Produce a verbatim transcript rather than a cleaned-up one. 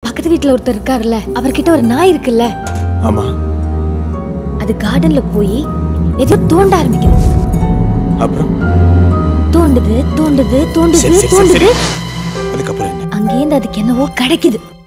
பக்கத்து வீட்டுல ஒருத்தர் இருக்காருல்ல, அவர்கிட்ட ஒரு நாய் இருக்குல்ல. ஆமா. அது கார்டன்ல போய் ஏதோ தோண்ட ஆரம்பிக்குது. அப்புறம் தோண்டுது தோண்டுது தோண்டுது தோண்டுது. அதுக்கப்புறம் என்ன? அங்கேருந்து அதுக்கு என்னவோ கிடைக்குது.